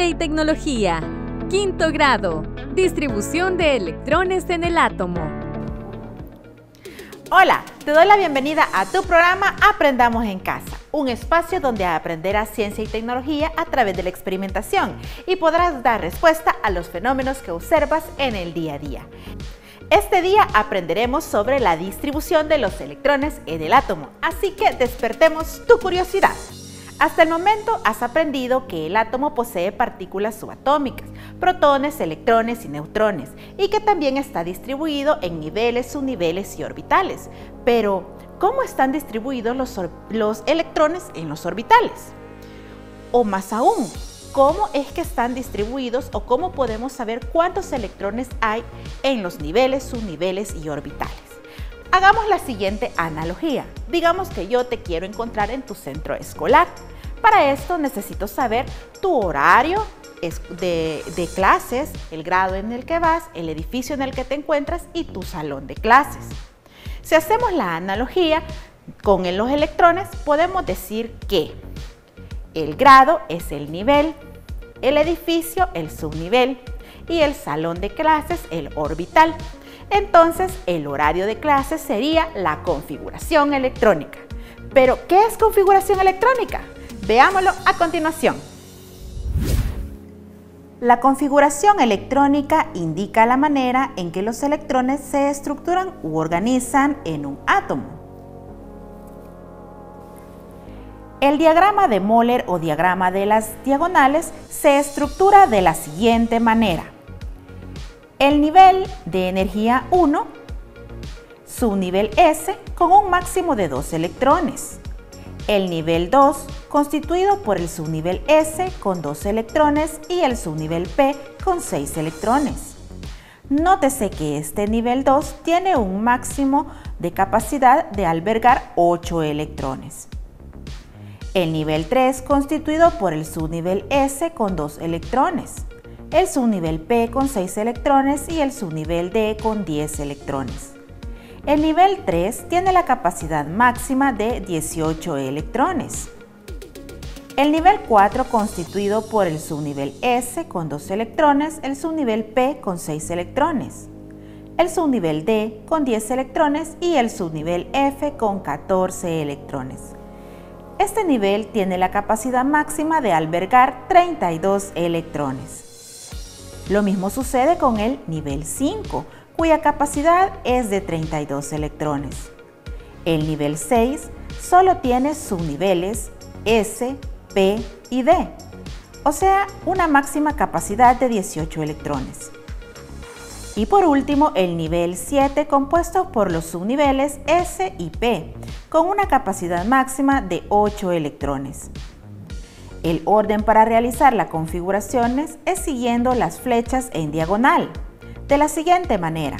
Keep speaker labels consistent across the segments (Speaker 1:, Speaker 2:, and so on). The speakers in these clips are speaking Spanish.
Speaker 1: y Tecnología. Quinto grado. Distribución de electrones en el átomo.
Speaker 2: Hola, te doy la bienvenida a tu programa Aprendamos en Casa, un espacio donde aprenderás ciencia y tecnología a través de la experimentación y podrás dar respuesta a los fenómenos que observas en el día a día. Este día aprenderemos sobre la distribución de los electrones en el átomo, así que despertemos tu curiosidad. Hasta el momento has aprendido que el átomo posee partículas subatómicas, protones, electrones y neutrones, y que también está distribuido en niveles, subniveles y orbitales. Pero, ¿cómo están distribuidos los electrones en los orbitales? O más aún, ¿cómo es que están distribuidos o cómo podemos saber cuántos electrones hay en los niveles, subniveles y orbitales? Hagamos la siguiente analogía. Digamos que yo te quiero encontrar en tu centro escolar. Para esto necesito saber tu horario de clases, el grado en el que vas, el edificio en el que te encuentras y tu salón de clases. Si hacemos la analogía con los electrones, podemos decir que el grado es el nivel, el edificio el subnivel y el salón de clases el orbital. Entonces, el horario de clases sería la configuración electrónica. ¿Pero qué es configuración electrónica? Veámoslo a continuación. La configuración electrónica indica la manera en que los electrones se estructuran u organizan en un átomo. El diagrama de Moller o diagrama de las diagonales se estructura de la siguiente manera. El nivel de energía 1, subnivel S con un máximo de 2 electrones. El nivel 2 constituido por el subnivel S con 2 electrones y el subnivel P con 6 electrones. Nótese que este nivel 2 tiene un máximo de capacidad de albergar 8 electrones. El nivel 3 constituido por el subnivel S con 2 electrones. El subnivel P con 6 electrones y el subnivel D con 10 electrones. El nivel 3 tiene la capacidad máxima de 18 electrones. El nivel 4 constituido por el subnivel S con 2 electrones, el subnivel P con 6 electrones, el subnivel D con 10 electrones y el subnivel F con 14 electrones. Este nivel tiene la capacidad máxima de albergar 32 electrones. Lo mismo sucede con el nivel 5, cuya capacidad es de 32 electrones. El nivel 6 solo tiene subniveles S, P y D, o sea, una máxima capacidad de 18 electrones. Y por último, el nivel 7 compuesto por los subniveles S y P, con una capacidad máxima de 8 electrones. El orden para realizar las configuraciones es siguiendo las flechas en diagonal, de la siguiente manera.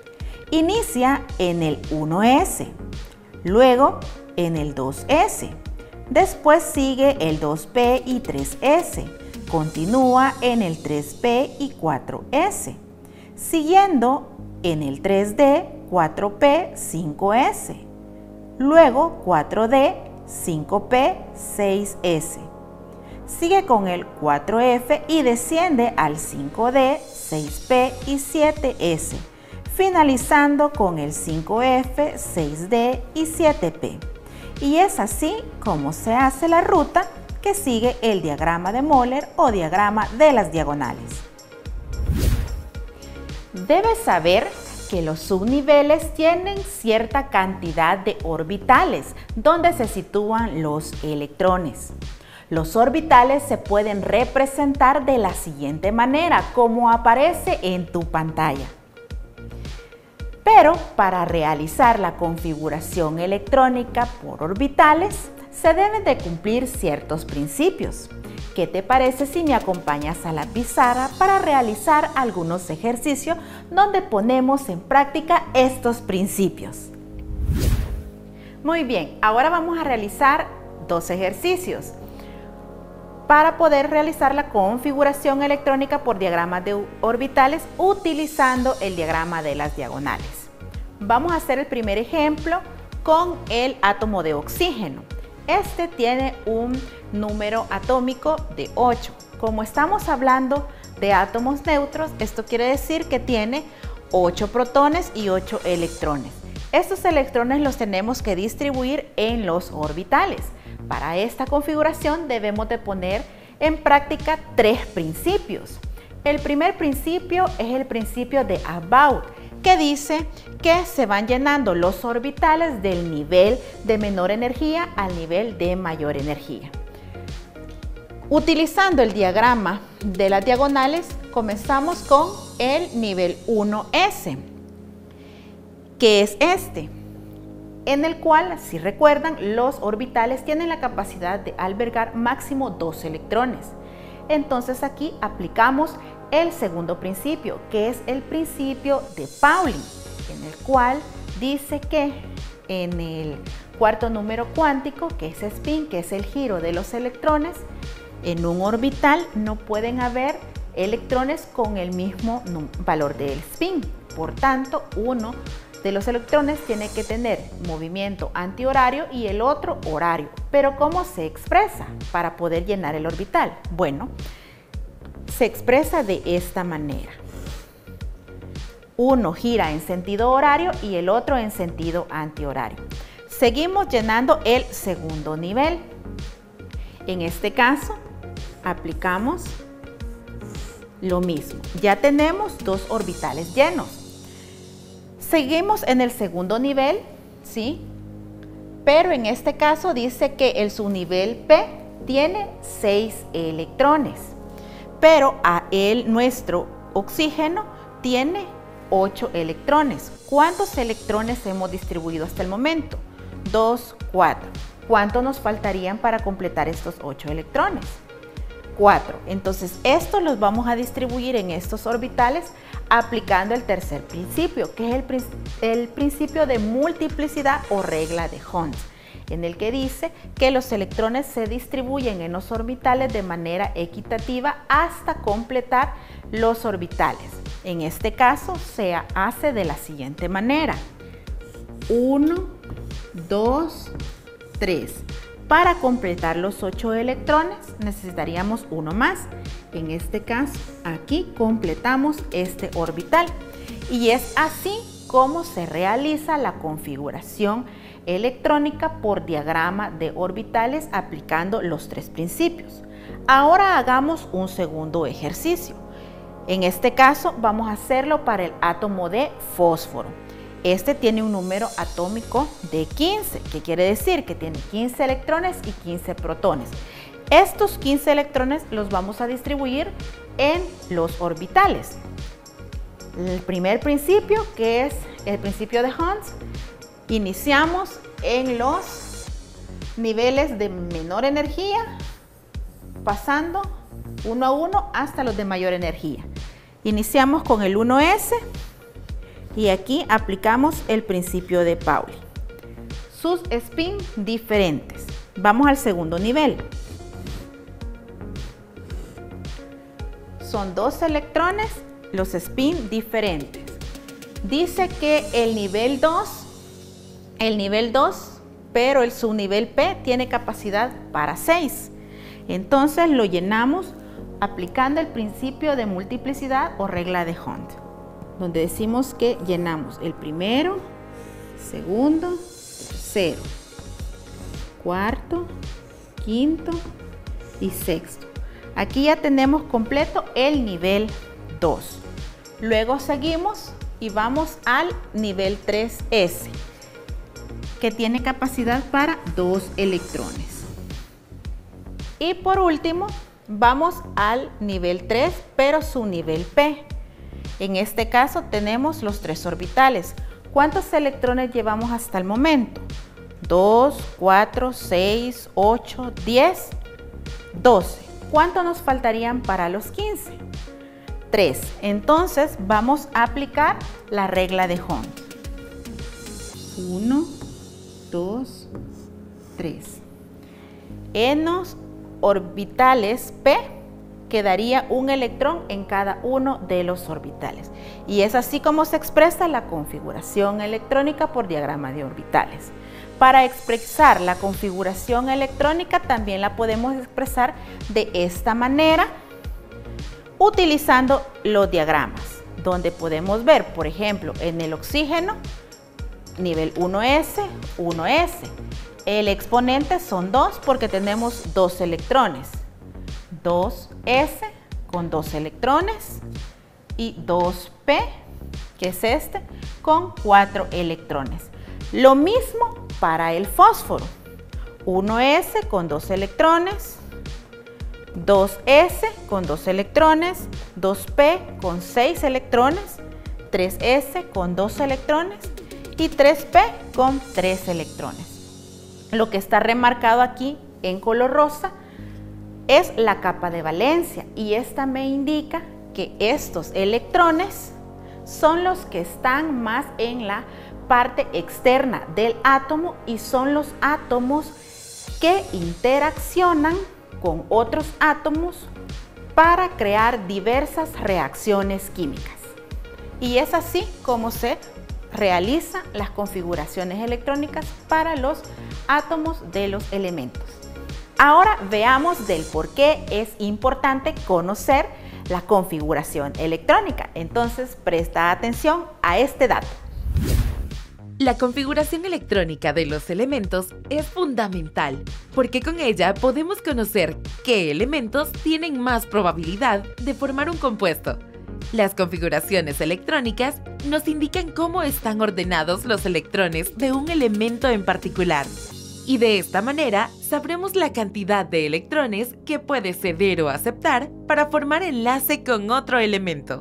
Speaker 2: Inicia en el 1S, luego en el 2S, después sigue el 2P y 3S, continúa en el 3P y 4S, siguiendo en el 3D, 4P, 5S, luego 4D, 5P, 6S. Sigue con el 4F y desciende al 5D, 6P y 7S, finalizando con el 5F, 6D y 7P. Y es así como se hace la ruta que sigue el diagrama de Moller o diagrama de las diagonales. Debes saber que los subniveles tienen cierta cantidad de orbitales donde se sitúan los electrones. Los orbitales se pueden representar de la siguiente manera, como aparece en tu pantalla. Pero para realizar la configuración electrónica por orbitales, se deben de cumplir ciertos principios. ¿Qué te parece si me acompañas a la pizarra para realizar algunos ejercicios donde ponemos en práctica estos principios? Muy bien, ahora vamos a realizar dos ejercicios para poder realizar la configuración electrónica por diagramas de orbitales utilizando el diagrama de las diagonales. Vamos a hacer el primer ejemplo con el átomo de oxígeno. Este tiene un número atómico de 8. Como estamos hablando de átomos neutros, esto quiere decir que tiene 8 protones y 8 electrones. Estos electrones los tenemos que distribuir en los orbitales. Para esta configuración debemos de poner en práctica 3 principios. El primer principio es el principio de About, que dice que se van llenando los orbitales del nivel de menor energía al nivel de mayor energía. Utilizando el diagrama de las diagonales, comenzamos con el nivel 1S, que es este, en el cual, si recuerdan, los orbitales tienen la capacidad de albergar máximo 2 electrones. Entonces aquí aplicamos el segundo principio, que es el principio de Pauling, en el cual dice que en el cuarto número cuántico, que es spin, que es el giro de los electrones, en un orbital no pueden haber electrones con el mismo valor del spin. Por tanto, uno de los electrones tiene que tener movimiento antihorario y el otro horario. Pero ¿cómo se expresa para poder llenar el orbital? Bueno, se expresa de esta manera. Uno gira en sentido horario y el otro en sentido antihorario. Seguimos llenando el segundo nivel. En este caso, aplicamos lo mismo. Ya tenemos 2 orbitales llenos. Seguimos en el segundo nivel, ¿sí? Pero en este caso dice que el subnivel P tiene 6 electrones. Pero nuestro oxígeno tiene 8 electrones. ¿Cuántos electrones hemos distribuido hasta el momento? 2, 4. ¿Cuántos nos faltarían para completar estos 8 electrones? 4. Entonces, estos los vamos a distribuir en estos orbitales aplicando el tercer principio, que es el principio de multiplicidad o regla de Hund, en el que dice que los electrones se distribuyen en los orbitales de manera equitativa hasta completar los orbitales. En este caso se hace de la siguiente manera: 1, 2, 3. Para completar los 8 electrones necesitaríamos uno más. En este caso, aquí completamos este orbital. Y es así como se realiza la configuración electrónica por diagrama de orbitales aplicando los 3 principios. Ahora hagamos un segundo ejercicio. En este caso vamos a hacerlo para el átomo de fósforo. Este tiene un número atómico de 15, que quiere decir que tiene 15 electrones y 15 protones. Estos 15 electrones los vamos a distribuir en los orbitales. El primer principio, que es el principio de Hund, iniciamos en los niveles de menor energía, pasando uno a uno hasta los de mayor energía. Iniciamos con el 1S. Y aquí aplicamos el principio de Pauling. Sus spin diferentes. Vamos al segundo nivel. Son 2 electrones, los spin diferentes. Dice que el nivel 2, pero el subnivel P tiene capacidad para 6. Entonces lo llenamos aplicando el principio de multiplicidad o regla de Hund, donde decimos que llenamos el primero, segundo, tercero, cuarto, quinto y sexto. Aquí ya tenemos completo el nivel 2. Luego seguimos y vamos al nivel 3S, que tiene capacidad para 2 electrones. Y por último, vamos al nivel 3, pero su nivel P. En este caso tenemos los 3 orbitales. ¿Cuántos electrones llevamos hasta el momento? 2, 4, 6, 8, 10, 12. ¿Cuántos nos faltarían para los 15? 3. Entonces vamos a aplicar la regla de Hund. 1, 2, 3. En los orbitales P quedaría un electrón en cada uno de los orbitales. Y es así como se expresa la configuración electrónica por diagrama de orbitales. Para expresar la configuración electrónica también la podemos expresar de esta manera, utilizando los diagramas, donde podemos ver, por ejemplo, en el oxígeno, nivel 1s, 1s. El exponente son 2 porque tenemos 2 electrones. 2s con 2 electrones y 2p, que es este, con 4 electrones. Lo mismo para el fósforo. 1s con 2 electrones, 2s con 2 electrones, 2p con 6 electrones, 3s con 2 electrones y 3p con 3 electrones. Lo que está remarcado aquí en color rosa es la capa de valencia y esta me indica que estos electrones son los que están más en la parte externa del átomo y son los átomos que interaccionan con otros átomos para crear diversas reacciones químicas. Y es así como se realizan las configuraciones electrónicas para los átomos de los elementos. Ahora veamos del por qué es importante conocer la configuración electrónica. Entonces, presta atención a este dato.
Speaker 3: La configuración electrónica de los elementos es fundamental, porque con ella podemos conocer qué elementos tienen más probabilidad de formar un compuesto. Las configuraciones electrónicas nos indican cómo están ordenados los electrones de un elemento en particular. Y de esta manera sabremos la cantidad de electrones que puede ceder o aceptar para formar enlace con otro elemento.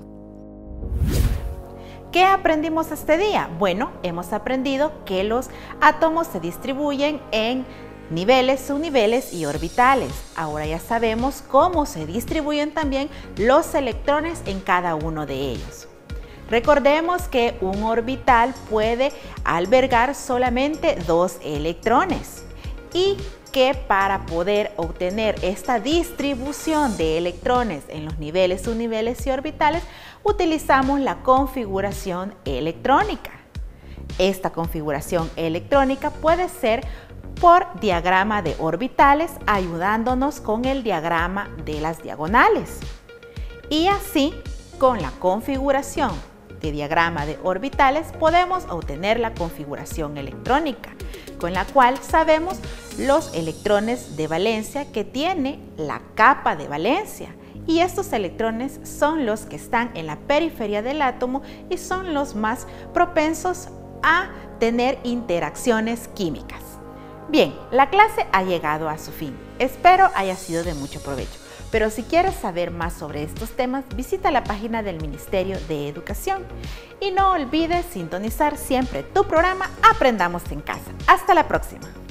Speaker 2: ¿Qué aprendimos este día? Bueno, hemos aprendido que los átomos se distribuyen en niveles, subniveles y orbitales. Ahora ya sabemos cómo se distribuyen también los electrones en cada uno de ellos. Recordemos que un orbital puede albergar solamente 2 electrones y que para poder obtener esta distribución de electrones en los niveles, subniveles y orbitales, utilizamos la configuración electrónica. Esta configuración electrónica puede ser por diagrama de orbitales, ayudándonos con el diagrama de las diagonales. Y así, con la configuración de diagrama de orbitales, podemos obtener la configuración electrónica, con la cual sabemos los electrones de valencia que tiene la capa de valencia. Y estos electrones son los que están en la periferia del átomo y son los más propensos a tener interacciones químicas. Bien, la clase ha llegado a su fin. Espero haya sido de mucho provecho. Pero si quieres saber más sobre estos temas, visita la página del Ministerio de Educación. Y no olvides sintonizar siempre tu programa Aprendamos en Casa. Hasta la próxima.